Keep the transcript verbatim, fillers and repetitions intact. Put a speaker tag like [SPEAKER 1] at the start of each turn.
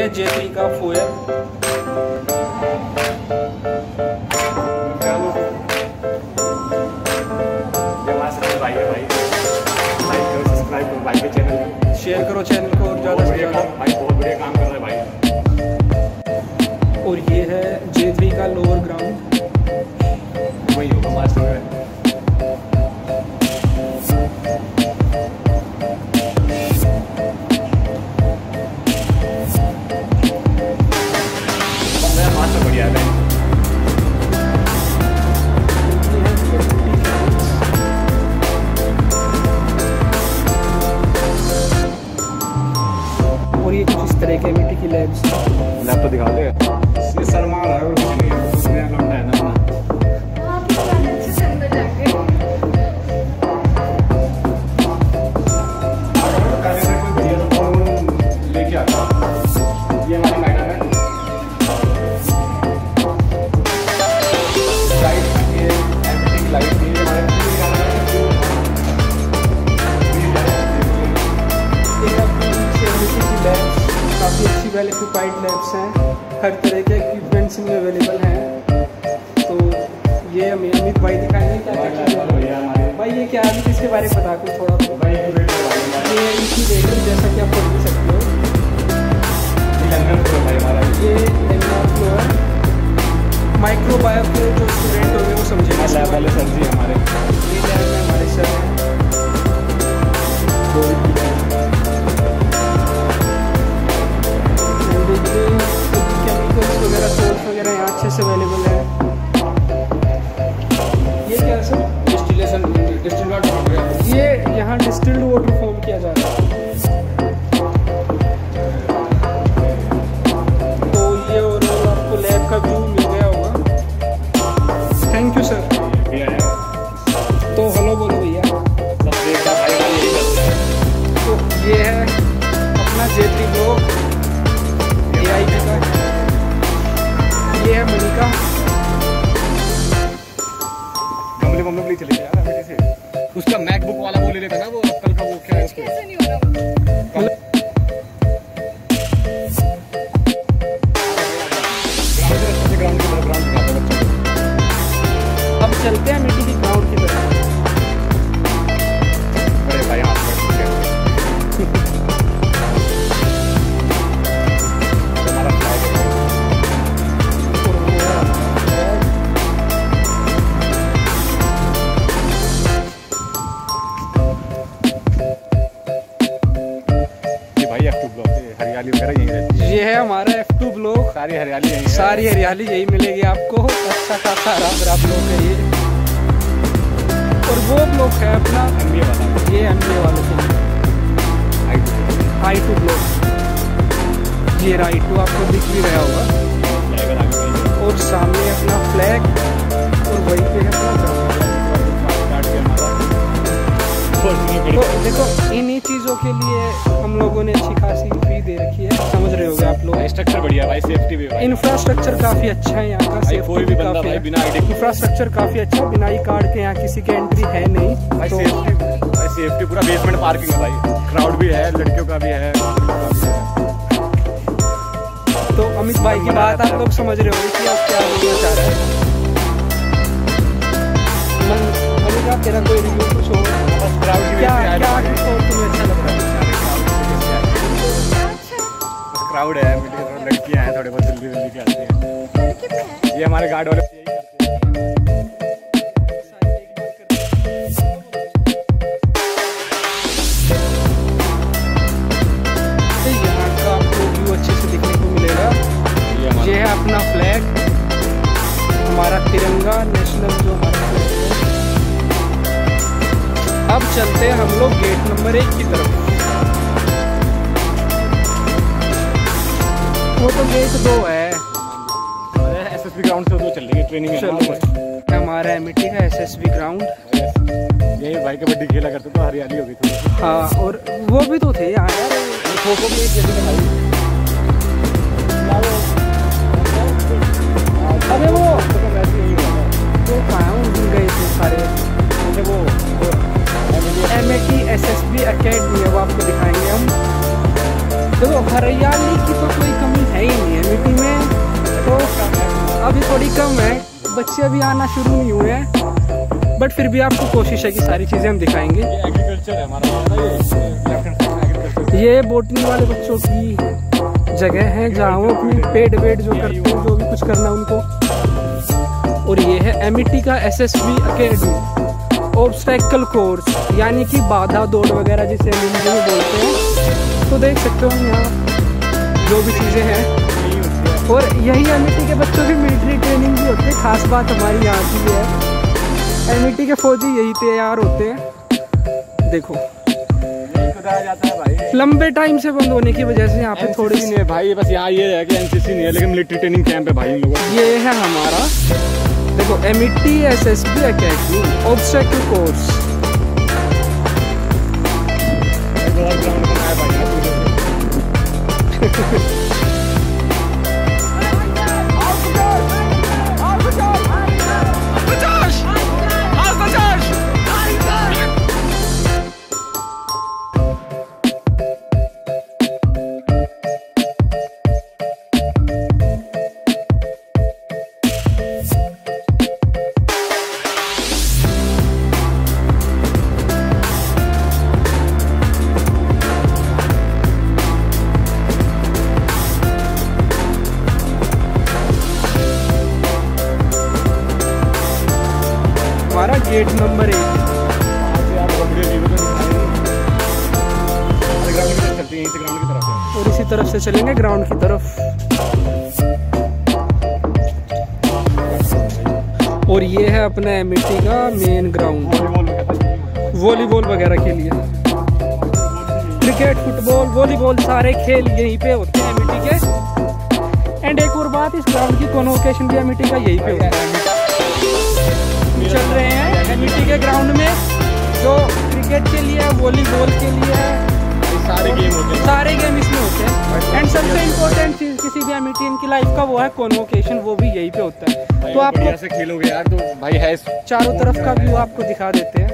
[SPEAKER 1] है J three का फोयर। शेयर करो चैनल को और ज़्यादा से ज़्यादा।
[SPEAKER 2] भाई बहुत बढ़िया काम कर रहा है भाई।
[SPEAKER 1] और ये है जे थ्री का लोअर ग्राउंड,
[SPEAKER 2] वही होगा मास्टर है। मास्टर बढ़िया है।
[SPEAKER 1] और ये कुछ इस तरह के एमिटी की लैब्स।
[SPEAKER 2] लैब तो दिखा दे। ये शर्मा रहा है और कुछ नहीं है, उसमें लौंडा है ना अपना। लेके आता ये हमारी मैडम है। लाइट ये एमिटी की लाइट ये हमारे
[SPEAKER 1] काफ़ी अच्छी वेल एक्यूपाइड लैब्स हैं, हर तरह के इक्विपमेंट्स में अवेलेबल हैं। तो ये हमें अमित भाई दिखाएंगे क्या क्या चीज़ है भाई। ये क्या है इसके बारे में बता कुछ थोड़ा।
[SPEAKER 2] भाई
[SPEAKER 1] ये इनकी रेटिंग जैसा कि आप पढ़ भी सकते हो। ये लेमिनार फ्लो है। माइक्रोबायो के जो स्टूडेंट होंगे वो समझेंगे।
[SPEAKER 2] लैब वाले सर जी हमारे,
[SPEAKER 1] ये लैब में हमारे सर हैं। केमिकल्स वगैरह सोर्स वगैरह यहाँ अच्छे से अवेलेबल है। ये क्या सर?
[SPEAKER 2] Distillation distilled water.
[SPEAKER 1] ये यहाँ डिस्टिल्ड वाटर फॉर्म किया जा रहा है। तो ये और आपको लैब का व्यू मिल गया होगा। Thank you sir. तो हेलो बोलो भैया। तो ये है अपना जे थ्री ब्लॉक ए आई का। ये है मनिका।
[SPEAKER 2] गमले गमले के लिए चले गया यार से। उसका मैकबुक वाला वो ले लेता ना, वो कल का वो क्या है उसको। ग्राउंड की तरफ ग्राउंड दिखाता है बच्चों को।
[SPEAKER 1] अब चलते हैं मिट्टी की ग्राउंड की तरफ।
[SPEAKER 2] अरे भाई हाथ में हरियाली वगैरह यही रहती है।
[SPEAKER 1] ये है हमारा एफ टू ब्लॉक।
[SPEAKER 2] सारी हरियाली यही है।
[SPEAKER 1] सारी हरियाली यही मिलेगी आपको। अच्छा खासा हरा भरा ब्लॉक है ये। और वो ब्लॉक है अपना
[SPEAKER 2] एमबीए वाला।
[SPEAKER 1] ये एमबीए वालों के लिए आई टू ब्लॉक। ये आई टू आपको दिख भी रहा होगा। और सामने अपना फ्लैग और वहीं पे है अपना। तो देखो इन्हीं चीज़ों के लिए हम लोगों ने अच्छी खासी फी दे रखी है, समझ रहे होगे आप लोग।
[SPEAKER 2] स्ट्रक्चर बढ़िया भाई, सेफ्टी भी।
[SPEAKER 1] इंफ्रास्ट्रक्चर काफ़ी अच्छा है यहाँ का।
[SPEAKER 2] कोई भी बंदा भाई बिना आईडी।
[SPEAKER 1] इंफ्रास्ट्रक्चर काफ़ी अच्छा है, बिना आई कार्ड के यहाँ किसी की एंट्री है नहीं
[SPEAKER 2] भाई।
[SPEAKER 1] तो
[SPEAKER 2] सेफ्टी भाई, सेफ्टी पूरा बेसमेंट पार्किंग है भाई। क्राउड भी है, लड़कियों का भी है।
[SPEAKER 1] तो अमित भाई की बात आप लोग समझ रहे होंगे कि आप क्या बोलना चाह रहे हैं। अमित आप तेरा कोई रिव्यू कुछ हो?
[SPEAKER 2] क्राउड की
[SPEAKER 1] क्या क्या और तुम्हें अच्छा लग रहा है?
[SPEAKER 2] क्राउड है, लड़कियां हैं थोड़े बहुत जल्दी जल्दी के आती हैं। ये हमारे गार्ड वाले यही करते हैं।
[SPEAKER 1] यहाँ का आपको व्यू अच्छे से दिखने को मिलेगा। ये है अपना फ्लैग, हमारा तिरंगा नेशनल जो हमारा फ्लैग है। अब चलते हैं हम लोग गेट नंबर एक की तरफ। वो तो गेट दो है।
[SPEAKER 2] एसएसबी ग्राउंड से तो चल रही है ट्रेनिंग।
[SPEAKER 1] हमारा एमिटी का एसएसबी ग्राउंड।
[SPEAKER 2] यही भाई कबड्डी खेला करते तो हरियाली हो गई थी।
[SPEAKER 1] हाँ और वो भी तो थे यहाँ यार।
[SPEAKER 2] खो खो भी एक जगह भाई।
[SPEAKER 1] अबे वो
[SPEAKER 2] वैसे यही हुआ
[SPEAKER 1] वो कहाँ गए थे सारे।
[SPEAKER 2] वो
[SPEAKER 1] एमिटी एसएसबी एकेडमी अब आपको दिखाएंगे हम। देखो हरियाली की तो कोई कमी अभी थोड़ी कम है, बच्चे अभी आना शुरू नहीं हुए हैं, बट फिर भी आपको कोशिश है कि सारी चीज़ें हम दिखाएंगे।
[SPEAKER 2] ये एग्रीकल्चर है हमारा,
[SPEAKER 1] ये बोटिंग वाले बच्चों की जगह है जहाँ वो अपनी पेड वेड जो करते हैं, जो भी कुछ करना उनको। और ये है एमिटी का S S B academy obstacle course, यानी कि बाधा दौड़ वगैरह जिसे हम हिंदी में बोलते हैं। तो देख सकते हो यहाँ जो भी चीज़ें हैं, और यही एमिटी के बच्चों की मिलिट्री ट्रेनिंग भी होती है। खास बात हमारी यहाँ की है, एमिटी के फौजी यही तैयार होते हैं। देखो
[SPEAKER 2] जाता है भाई,
[SPEAKER 1] लंबे टाइम से बंद होने की वजह से यहाँ पे थोड़ी
[SPEAKER 2] नहीं है भाई, बस यहाँ ये है कि एनसीसी नहीं है, लेकिन मिलिट्री ट्रेनिंग कैंप है भाई इन लोगों।
[SPEAKER 1] ये है हमारा, देखो Amity S S B academy obstacle course. हमारा गेट नंबर एक। और इसी तरफ से चलेंगे ग्राउंड की तरफ। और ये है अपना एमिटी का मेन ग्राउंड, वॉलीबॉल वगैरह के लिए। क्रिकेट, फुटबॉल, वॉलीबॉल सारे खेल यहीं पे होते हैं एमिटी के। एंड एक और बात, इस ग्राउंड की कॉन्वोकेशन भी एमिटी का यहीं पे होता है। चल रहे हैं एमिटी के ग्राउंड में, जो क्रिकेट के लिए, वॉलीबॉल के लिए,
[SPEAKER 2] सारे गेम होते हैं,
[SPEAKER 1] सारे गेम इसमें होते हैं। एंड सबसे इम्पोर्टेंट चीज़ किसी भी एमिटियन की लाइफ का वो है कॉन्वोकेशन, वो भी यहीं पे होता है। तो आपको
[SPEAKER 2] ऐसे खेलोगे यार तो भाई है,
[SPEAKER 1] चारों तरफ का व्यू आपको दिखा देते हैं।